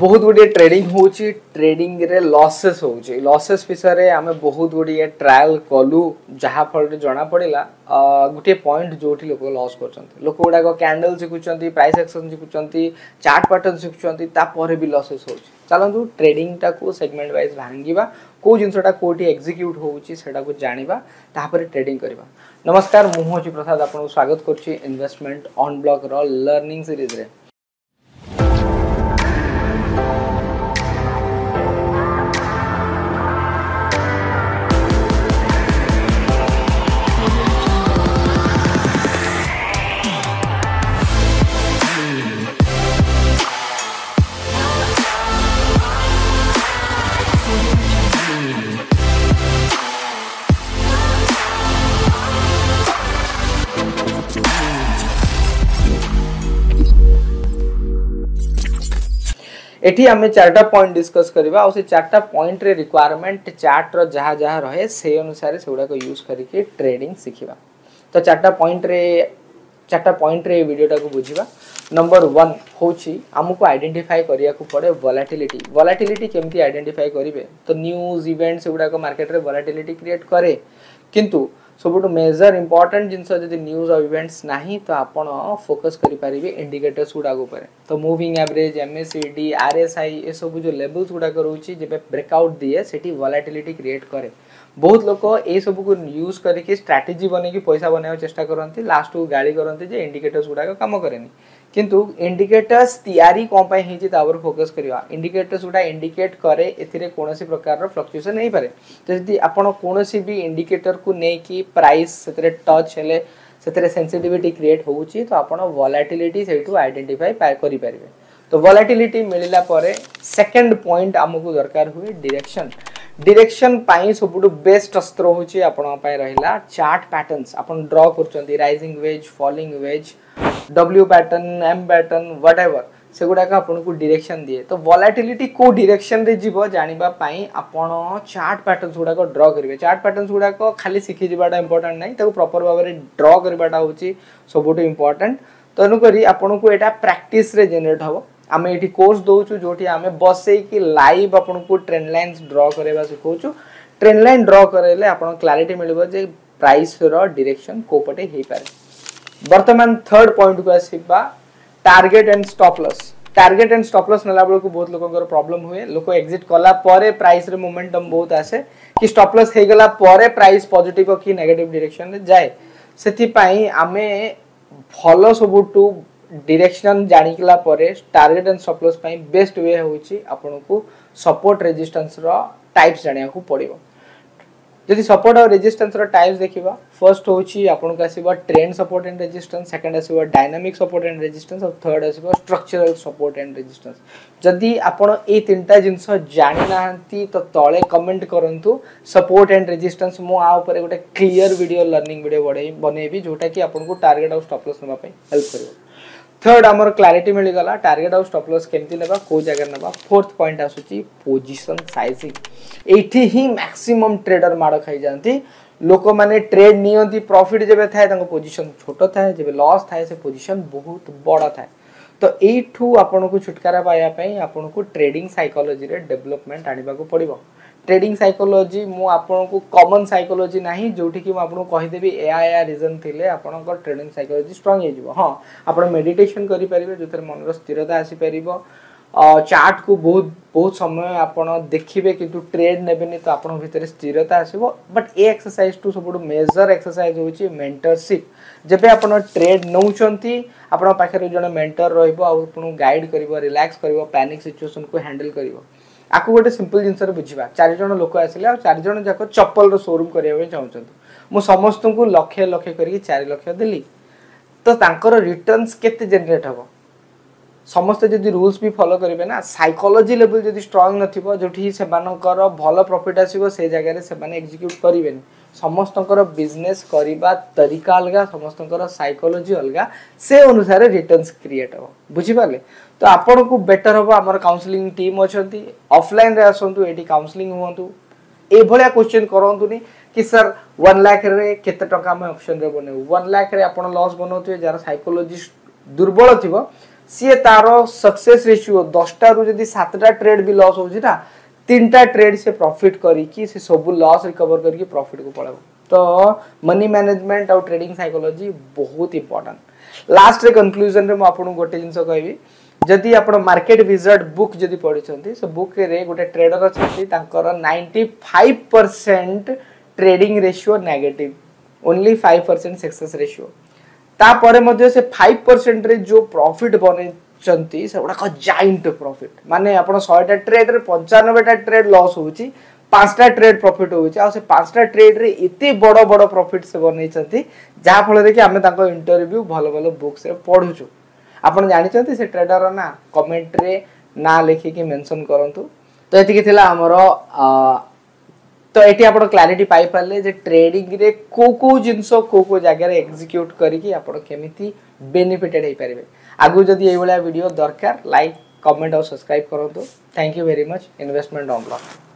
बहुत गुड़िए ट्रेडिंग होची ट्रेडिंग रे लॉसेस होची लॉसेस विषय रे आमे बहुत गुड़िए ट्रायल कलु जहा फल रे जना पड़िला गुटे पॉइंट जोठी लोक लॉस करचंती लोक गुडा को कैंडल सिखुचंती प्राइस एक्शन सिखुचंती चार्ट पैटर्न सिखुचंती ता परे भी लॉसेस होची चलंतु ट्रेडिंग टा को सेगमेंट वाइज भांगीबा को जिंसटा कोठी एग्जीक्यूट होउची सेटा को जानिबा ता परे ट्रेडिंग करबा। नमस्कार मु होची प्रसाद आपन स्वागत करछि इन्वेस्टमेंट ऑन ब्लॉक रो लर्निंग सीरीज रे। एठी हमें चारटा पॉइंट डिस्कस करबा और से चारटा पॉइंट रे रिक्वायरमेंट चार्ट रो जहा जहा रहे से अनुसार सेउडा को यूज करके ट्रेडिंग सिखिबा। तो चारटा पॉइंट रे वीडियो को बुझिबा। नंबर 1 होची हमको आइडेंटिफाई करिया को पड़े वोलेटिलिटी केमती आइडेंटिफाई करिवे तो न्यूज़ इवेंट्स सेउडा को मार्केट रे वोलेटिलिटी क्रिएट करे किंतु सबुठ मेजर इंपोर्टेंट जिनस जदि न्यूज़ और इवेंट्स नहीं तो आपण फोकस करि परिबे इंडिकेटर्स गुडा ऊपर तो मूविंग एवरेज एमएसीडी आरएसआई ए सब जो लेवल्स गुडा रहउची जेबे ब्रेकआउट दिए सेठी वोलेटिलिटी क्रिएट करे। बहुत लोक ए सब को यूज करके स्ट्रेटजी बने की पैसा बनावे चेष्टा करंती लास्ट को गाली करंती जे इंडिकेटर्स गुडा काम करेनी किंतु इंडिकेटर्स तैयारी कोन पय हिची तावर फोकस करिवा। इंडिकेटर्स गुडा इंडिकेट करे एथिरे कोनोसी प्रकार रो फ्लक्चुएशन नहीं पारे तो यदि आपण कोनोसी भी इंडिकेटर को नै की प्राइस सेतरे टच हेले सेतरे सेंसिटिविटी क्रिएट होउची तो आपण वोलेटिलिटी सेटू आइडेंटिफाई करि परिबे। तो वोलेटिलिटी मिलिला परे सेकंड पॉइंट हमकु दरकार हुए डायरेक्शन पाई सबुटु बेस्ट अस्त्र होची आपण पाई रहिला चार्ट पैटर्न्स आपण ड्रॉ करचंती rising wedge falling wedge W pattern M pattern whatever सेगुडा का आपन को डायरेक्शन दिए तो वोलेटिलिटी को डायरेक्शन रे जीवो जानिबा पाई आपण चार्ट पैटर्न्स गुडा को ड्रॉ करिवे। चार्ट पैटर्न्स गुडा को खाली सिखि जिबाटा इंपोर्टेंट नाही ताको प्रॉपर भाव रे ड्रॉ करबाटा होची सबुटु इंपोर्टेंट तो अनु करी आपन को एटा प्रैक्टिस रे जनरेट हबो। आमे एठी कोर्स दोचु जोठी आमे बसे की लाइव आपन को ट्रेंड लाइंस ड्रॉ करेबा सिखोचु। ट्रेंड लाइन ड्रॉ करेले आपन क्लैरिटी मिलबो जे प्राइस रो डायरेक्शन को पटे हेई पारे। वर्तमान थर्ड पॉइंट को आसीबा target and stop loss. Target and stop loss नला बेलको बहुत लोकंकर प्रॉब्लम हुए लोक एग्जिट कला परे प्राइस रे मोमेंटम बहुत आसे कि स्टॉप लॉस हे गला परे प्राइस पॉजिटिव की नेगेटिव डायरेक्शन रे जाए सेति पई आमे फॉलो सबुटू डायरेक्शन जानिकला परे टारगेट एंड स्टॉप लॉस पई बेस्ट वे होची आपनको सपोर्ट रेजिस्टेंस रो टाइप्स जानिया को पड़िबो। यदि सपोर्ट और रेजिस्टेंस रो टाइप्स देखिबा फर्स्ट होची आपन का आसीबा trend support and resistance second आसीबा डायनामिक सपोर्ट एंड रेजिस्टेंस और थर्ड आसीबा स्ट्रक्चरल सपोर्ट एंड रेजिस्टेंस। जदि आपन ए तीनटा जिंस जानि नाहंती तो तळे कमेंट करंतु सपोर्ट एंड रेजिस्टेंस मो आ ऊपर गोटे क्लियर वीडियो लर्निंग वीडियो बनेबी जोटा कि आपन को टारगेट और स्टॉप लॉस नबा पे हेल्प करिवो। थर्ड हमर क्लैरिटी मिल गला टारगेट और स्टॉप लॉस केमती लेबा को जगह नबा। फोर्थ पॉइंट आसुची पोजीशन साइजिंग। एठी ही मैक्सिमम ट्रेडर माड़ खाई जानती लोक माने ट्रेड नियंती प्रॉफिट जेबे थाए तांको पोजीशन छोटो थाए जेबे लॉस थाए से पोजीशन बहुत बड़ा थाए तो एठू आपन को छुटकारा पाया पई आपन को ट्रेडिंग साइकोलॉजी रे डेवलपमेंट आनिबा को पड़िबो। ट्रेडिंग साइकोलॉजी मु आपन को कॉमन साइकोलॉजी नाही जोठी कि मु आपन को कहि देबी एया रीजन थिले आपन को ट्रेडिंग साइकोलॉजी स्ट्रांग हे जिवो। हां आपन मेडिटेशन करि परिबे जोथर मन रो स्थिरता आसी परिबो चार्ट को बहुत समय आपन देखिबे किंतु ट्रेड नेबेनी तो आपन भीतर स्थिरता आसीबो। बट ए एक्सरसाइज टू सबुड मेजर एक्सरसाइज होची मेंटरशिप। जेबे आपन ट्रेड नउचंती आपन पाखरे जण मेंटर रहइबो आ आपन गाइड करबो रिलैक्स करबो पैनिक सिचुएशन को हैंडल करबो। आकु गोटे सिंपल जिंस रे बुझिबा चार जण लोक आसिले आ चार जण जाको चप्पल रो शोरूम करिया चाहउछंती मु समस्त को लक्ष लक्ष करी 4 लाख देली तो तांकर रिटर्न्स केते जनरेट हबो समस्त जदि रूल्स भी फॉलो करिवे ना साइकोलॉजी लेवल जदि स्ट्रांग नथिबो जोठी से मानकर भलो प्रॉफिट आसीबो से जगह रे से माने एग्जीक्यूट करिवेन समस्तंकर बिजनेस करिबा तरीका अलगा समस्तंकर साइकोलॉजी अलगा से अनुसार रिटर्न्स क्रिएट हो बुझी पाले। तो आपण को बेटर हो हमर काउंसलिंग टीम अछंती ऑफलाइन रे आसंतु एटी काउंसलिंग होंतु ए भलिया क्वेश्चन करंतुनी कि सर 1 लाख रे केते टका हम ऑप्शन रे बने 1 लाख रे आपण लॉस बनौते जार साइकोलॉजी दुर्बल थिबो सी तार सक्सेस रेशियो 10टा रु जदी 7टा ट्रेड भी लॉस होउची ना 3टा ट्रेड से प्रॉफिट करी कि से सब लॉस रिकवर करके प्रॉफिट को पळाबो। तो मनी मैनेजमेंट और ट्रेडिंग साइकोलॉजी बहुत इंपोर्टेंट। लास्ट रे कंक्लूजन रे म आपन गोटे जिंस कहबी जदि आपण मार्केट विजर्ड बुक जदि पढिसंती सो बुक रे गोटे ट्रेडर अछि तांकर 95% trading ratio negative only 5% success ratio तापर मध्य से 5% रे जो प्रॉफिट बने चंती से उडा जाइंट प्रॉफिट माने आपण 100टा ट्रेड रे 95टा ट्रेड लॉस होउची 5टा ट्रेड प्रॉफिट होउची आ से 5टा ट्रेड रे इते बड़ बड़ प्रॉफिट से बनै चंती जा फल रे कि हमें ताको इंटरव्यू भलो भलो बुक्स रे पढुचु। आपण जानि चंती से ट्रेडर ना कमेंट रे ना लिखि के मेंशन करंतु। तो एति कि थिला हमरो तो एटी आपण क्लैरिटी पाई पाले जे ट्रेडिंग रे को जिंसो को जगह रे एग्जीक्यूट करी कि आपण केमिति बेनिफिटेड हे परिबे। आगु जदी एई वाला वीडियो दरकार लाइक कमेंट और सब्सक्राइब करंतु। Thank you very much. Investment on block.